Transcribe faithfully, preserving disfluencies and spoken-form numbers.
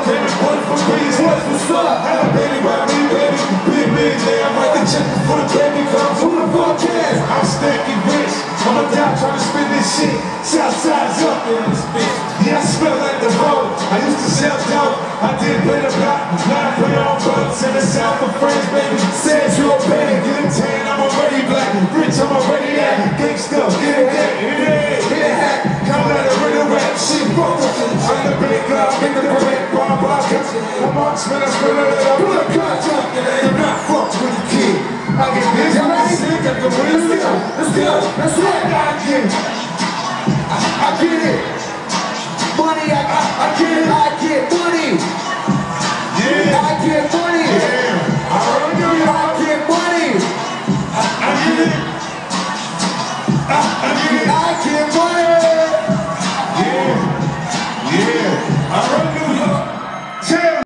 Baby, boy from Queens, what's what's up? Have a baby by me, baby. Big, big, yeah, I'm like the check for the baby. Come from the podcast. I'm stanky rich. I'm a die trying to spin this shit. Southside's up in this bitch. Yeah, I smell like the road. I used to sell dope. I did play the block. Now I play on boats in the south of France, baby. Said you a baby. Get a tan, I'm already black. Rich, I'm already at. Gangsta, get a hat, get a hat, get a hat. Come out of rhythm rap, shit, fuck up. I'm the big guy, make the bread, bar, bar, cut. I'm marksman, I spit it up. Put a contract, do not fuck with the kid. I get this, I'm sick at the window. Let's go, that's right, I get it. I, I get it. Money, I, I, I get it. I get money. Yeah. I get money. Yeah. I run you. I get money. I, I get it. I, I get it. I get money. Yeah.